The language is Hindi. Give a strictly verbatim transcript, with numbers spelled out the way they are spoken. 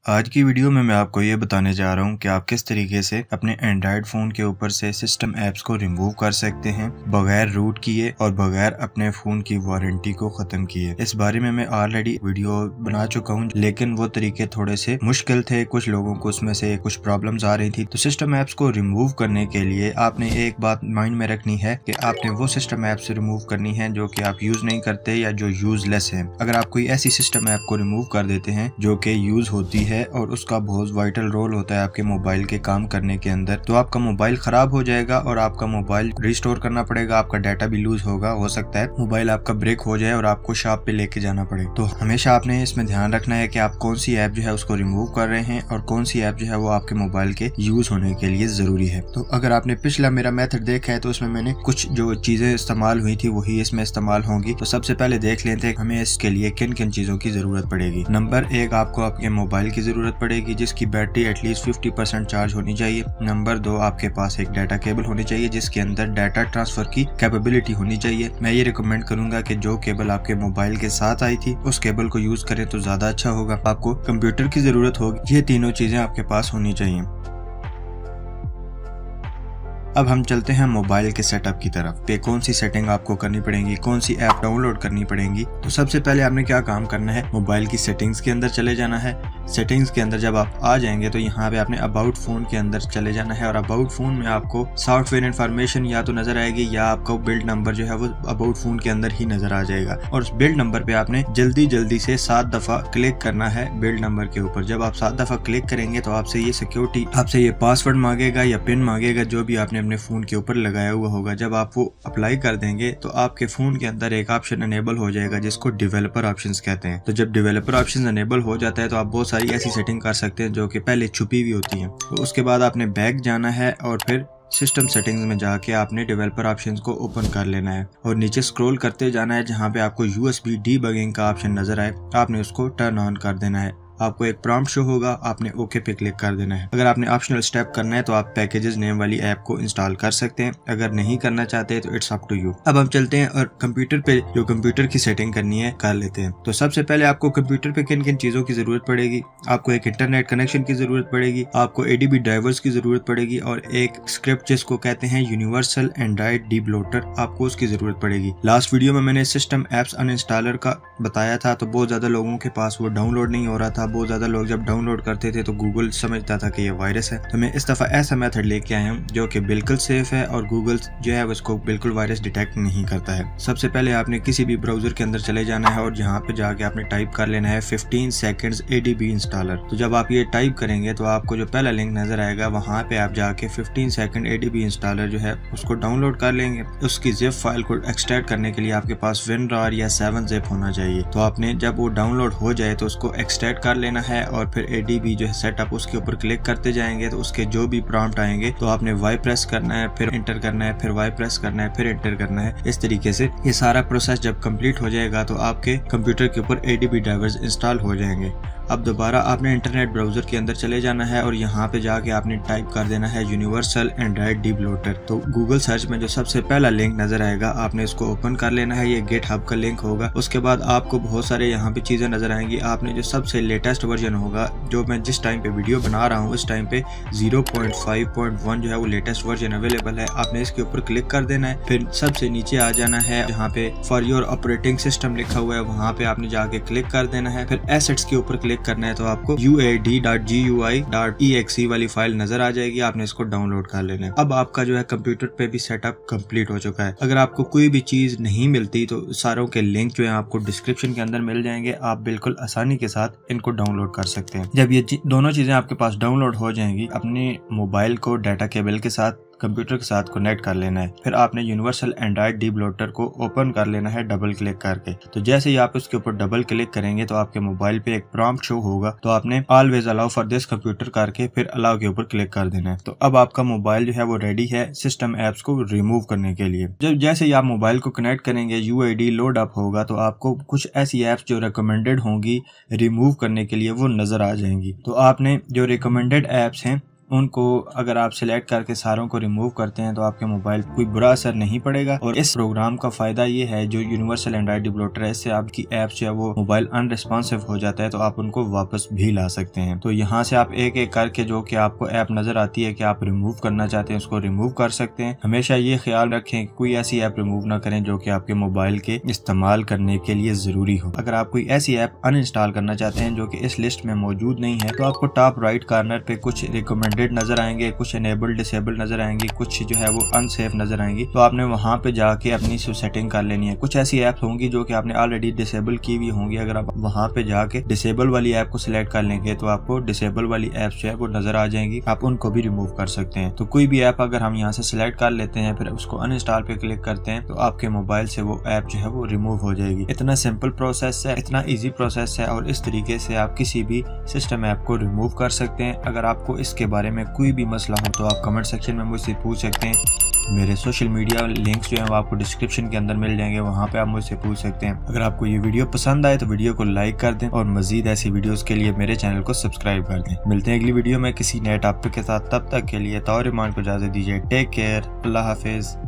आज की वीडियो में मैं आपको ये बताने जा रहा हूँ कि आप किस तरीके से अपने एंड्रॉयड फ़ोन के ऊपर से सिस्टम ऐप्स को रिमूव कर सकते हैं बगैर रूट किए और बगैर अपने फ़ोन की वारंटी को ख़त्म किए। इस बारे में मैं ऑलरेडी वीडियो बना चुका हूँ, लेकिन वो तरीके थोड़े से मुश्किल थे, कुछ लोगों को उसमें से कुछ प्रॉब्लम्स आ रही थी। तो सिस्टम ऐप्स को रिमूव करने के लिए आपने एक बात माइंड में रखनी है कि आपने वो सिस्टम ऐप्स रिमूव करनी है जो कि आप यूज़ नहीं करते या जो यूजलेस है। अगर आप कोई ऐसी सिस्टम ऐप को रिमूव कर देते हैं जो कि यूज़ होती है और उसका बहुत वाइटल रोल होता है आपके मोबाइल के काम करने के अंदर, तो आपका मोबाइल खराब हो जाएगा और आपका मोबाइल रिस्टोर करना पड़ेगा, आपका डाटा भी लूज होगा, हो सकता है मोबाइल आपका ब्रेक हो जाए और आपको शॉप पे लेके जाना पड़े। तो हमेशा आपने इसमें ध्यान रखना है कि आप कौन सी ऐप जो है उसको रिमूव कर रहे हैं और कौन सी ऐप जो है वो आपके मोबाइल के यूज होने के लिए जरूरी है। तो अगर आपने पिछला मेरा मेथड देखा है तो उसमें मैंने कुछ जो चीजें इस्तेमाल हुई थी वही इसमें इस्तेमाल होंगी। तो सबसे पहले देख लेते हैं हमें इसके लिए किन किन चीजों की जरूरत पड़ेगी। नंबर एक, आपको आपके मोबाइल की जरूरत पड़ेगी जिसकी battery at least fifty percent charge होनी चाहिए। नंबर दो, आपके पास एक डाटा केबल होनी चाहिए जिसके अंदर डाटा ट्रांसफर की कैपेबिलिटी होनी चाहिए। मैं ये रिकमेंड करूंगा कि जो केबल आपके मोबाइल के साथ आई थी उस केबल को यूज करें तो ज्यादा अच्छा होगा। आपको कंप्यूटर की जरूरत होगी। ये तीनों चीजें आपके पास होनी चाहिए। अब हम चलते हैं मोबाइल के सेटअप की तरफ पे, कौन सी सेटिंग आपको करनी पड़ेगी, कौन सी ऐप डाउनलोड करनी पड़ेगी। तो सबसे पहले आपने क्या काम करना है, मोबाइल की सेटिंग्स के अंदर चले जाना है। सेटिंग्स के अंदर जब आप आ जाएंगे तो यहाँ पे आपने अबाउट फोन के अंदर चले जाना है और अबाउट फोन में आपको सॉफ्टवेयर इन्फॉर्मेशन या तो नजर आएगी या आपका बिल्ड नंबर जो है वो अबाउट फोन के अंदर ही नजर आ जाएगा। और उस बिल्ड नंबर पे आपने जल्दी जल्दी से सात दफा क्लिक करना है बिल्ड नंबर के ऊपर। जब आप सात दफा क्लिक करेंगे तो आपसे ये सिक्योरिटी आपसे ये पासवर्ड मांगेगा या पिन मांगेगा जो भी आपने अपने फोन के ऊपर लगाया हुआ होगा। जब आप वो अप्लाई कर देंगे तो आपके फोन के अंदर एक ऑप्शन अनेबल हो जाएगा जिसको डेवलपर ऑप्शंस कहते हैं। तो जब डेवलपर ऑप्शंस अनेबल हो जाता है तो आप बहुत सारी ऐसी सेटिंग कर सकते हैं जो कि पहले छुपी हुई होती हैं। तो उसके बाद आपने बैक जाना है और फिर सिस्टम सेटिंग्स में जाके आपने डेवलपर ऑप्शंस को ओपन कर लेना है और नीचे स्क्रॉल करते जाना है। जहां पे आपको यूएसबी डीबगिंग का ऑप्शन नजर आए आपने उसको टर्न ऑन कर देना है। आपको एक प्रॉम्प्ट शो होगा, आपने ओके पे क्लिक कर देना है। अगर आपने ऑप्शनल स्टेप करना है तो आप पैकेजेस नेम वाली ऐप को इंस्टॉल कर सकते हैं, अगर नहीं करना चाहते तो इट्स अप टू यू। अब हम चलते हैं और कंप्यूटर पे जो कंप्यूटर की सेटिंग करनी है कर लेते हैं। तो सबसे पहले आपको कंप्यूटर पे किन किन चीजों की जरूरत पड़ेगी, आपको एक इंटरनेट कनेक्शन की जरूरत पड़ेगी, आपको एडीबी ड्राइवर्स की जरूरत पड़ेगी और एक स्क्रिप्ट जिसको कहते हैं यूनिवर्सल एंड्रॉइड डीबलोटर, आपको उसकी जरूरत पड़ेगी। लास्ट वीडियो में मैंने सिस्टम एप्स अनइंस्टॉलर का बताया था तो बहुत ज्यादा लोगों के पास वो डाउनलोड नहीं हो रहा था। बहुत ज्यादा लोग जब डाउनलोड करते थे तो गूगल समझता था कि ये वायरस है। तो मैं इस दफा ऐसा मेथड लेके आया हूँ जो कि बिल्कुल सेफ है और गूगल जो है उसको बिल्कुल वायरस डिटेक्ट नहीं करता है। सबसे पहले आपने किसी भी ब्राउजर के अंदर चले जाना है और जहाँ पे जाके आपने टाइप कर लेना है फिफ्टीन सेकंड्स एडीबी इंस्टॉलर। तो जब आप ये टाइप करेंगे तो आपको जो पहला लिंक नजर आएगा वहाँ पे आप जाके फिफ्टीन सेकंड एडीबी इंस्टॉलर जो है उसको डाउनलोड कर लेंगे। उसकी जिप फाइल को एक्सट्रैक्ट करने के लिए आपके पास विनरार या सेवन जिप होना चाहिए। तो आपने जब वो डाउनलोड हो जाए तो उसको एक्सट्रैक्ट कर लेना है और फिर एडीबी जो है सेटअप उसके ऊपर क्लिक करते जाएंगे तो उसके जो भी प्रॉम्प्ट आएंगे तो आपने वाई प्रेस करना है, फिर इंटर करना है, फिर वाई प्रेस करना है, फिर इंटर करना है। इस तरीके से ये सारा प्रोसेस जब कंप्लीट हो जाएगा तो आपके कंप्यूटर के ऊपर एडीबी ड्राइवर्स इंस्टॉल हो जाएंगे। अब दोबारा आपने इंटरनेट ब्राउजर के अंदर चले जाना है और यहाँ पे जाके आपने टाइप कर देना है यूनिवर्सल एंड्रॉइड डीबलोटर। तो गूगल सर्च में जो सबसे पहला लिंक नजर आएगा आपने इसको ओपन कर लेना है। ये गेट हब का लिंक होगा। उसके बाद आपको बहुत सारे यहाँ पे चीजें नजर आएंगी। आपने जो सबसे लेटेस्ट वर्जन होगा, जो मैं जिस टाइम पे वीडियो बना रहा हूँ उस टाइम पे zero point five point one जो है वो लेटेस्ट वर्जन अवेलेबल है। आपने इसके ऊपर क्लिक कर देना है। फिर सबसे नीचे आ जाना है जहाँ पे फॉर योर ऑपरेटिंग सिस्टम लिखा हुआ है, वहाँ पे आपने जाके क्लिक कर देना है। फिर एसेट्स के ऊपर क्लिक करना है तो आपको U A D dot G U I dot E X E वाली फाइल नजर आ जाएगी। आपने इसको डाउनलोड कर लेना है। अब आपका जो है कंप्यूटर पे भी सेटअप कंप्लीट हो चुका है। अगर आपको कोई भी चीज नहीं मिलती तो सारों के लिंक जो है आपको डिस्क्रिप्शन के अंदर मिल जाएंगे। आप बिल्कुल आसानी के साथ इनको डाउनलोड कर सकते हैं। जब ये दोनों चीजें आपके पास डाउनलोड हो जाएंगी, अपने मोबाइल को डाटा केबल के साथ कंप्यूटर के साथ कनेक्ट कर लेना है। फिर आपने यूनिवर्सल एंड्रॉइड डीबलोटर को ओपन कर लेना है डबल क्लिक करके। तो जैसे ही आप उसके ऊपर डबल क्लिक करेंगे तो आपके मोबाइल पे एक प्रॉम्प्ट शो होगा। तो आपने always allow for this computer करके फिर अलाउ के ऊपर क्लिक कर देना है। तो अब आपका मोबाइल जो है वो रेडी है सिस्टम एप्स को रिमूव करने के लिए। जब जैसे ही आप मोबाइल को कनेक्ट करेंगे यूआईडी लोड अप होगा तो आपको कुछ ऐसी एप्स जो रिकमेंडेड होंगी रिमूव करने के लिए वो नजर आ जाएंगी। तो आपने जो रिकमेंडेड एप्स हैं उनको अगर आप सिलेक्ट करके सारों को रिमूव करते हैं तो आपके मोबाइल कोई बुरा असर नहीं पड़ेगा। और इस प्रोग्राम का फायदा ये है, जो यूनिवर्सल एंड्रॉइड डिवेलपर है, इससे आपकी ऐप जो है वो मोबाइल अनरिस्पॉन्सिव हो जाता है तो आप उनको वापस भी ला सकते हैं। तो यहाँ से आप एक एक करके जो कि आपको ऐप नजर आती है कि आप रिमूव करना चाहते हैं उसको रिमूव कर सकते हैं। हमेशा ये ख्याल रखें कि कोई ऐसी ऐप रिमूव ना करें जो कि आपके मोबाइल के इस्तेमाल करने के लिए जरूरी हो। अगर आप कोई ऐसी ऐप अनइंस्टॉल करना चाहते हैं जो कि इस लिस्ट में मौजूद नहीं है तो आपको टॉप राइट कॉर्नर पे कुछ रिकमेंडेड नजर आएंगे, कुछ इनेबल डिसेबल नजर आएंगी, कुछ जो है वो अनसेफ नजर आएंगी। तो आपने वहां पे जाके अपनी सेटिंग कर लेनी है। कुछ ऐसी ऐप्स होंगी जो कि आपने ऑलरेडी डिसेबल की हुई होंगी। अगर आप वहां पे जाके डिसेबल वाली ऐप को सिलेक्ट कर लेंगे तो आपको डिसेबल वाली ऐप्स जो है वो नजर आ जाएंगी, आप उनको भी रिमूव कर सकते हैं। तो कोई भी ऐप अगर हम यहाँ से सिलेक्ट कर लेते हैं फिर उसको अनइंस्टॉल पे क्लिक करते हैं तो आपके मोबाइल से वो ऐप जो है वो रिमूव हो जाएगी। इतना सिंपल प्रोसेस है, इतना इजी प्रोसेस है और इस तरीके से आप किसी भी सिस्टम ऐप को रिमूव कर सकते हैं। अगर आपको इसके बारे में कोई भी मसला हो तो आप कमेंट सेक्शन में मुझसे पूछ सकते हैं। मेरे सोशल मीडिया लिंक्स जो हैं वो आपको डिस्क्रिप्शन के अंदर मिल जाएंगे, वहां पे आप मुझसे पूछ सकते हैं। अगर आपको ये वीडियो पसंद आए तो वीडियो को लाइक कर दें और मजीद ऐसी वीडियोस के लिए मेरे चैनल को सब्सक्राइब कर दें। मिलते हैं अगली वीडियो में किसी नए टॉपिक के साथ, तब तक के लिए तौर ईमान को इजाजत दीजिए। टेक केयर, अल्लाह हाफिज।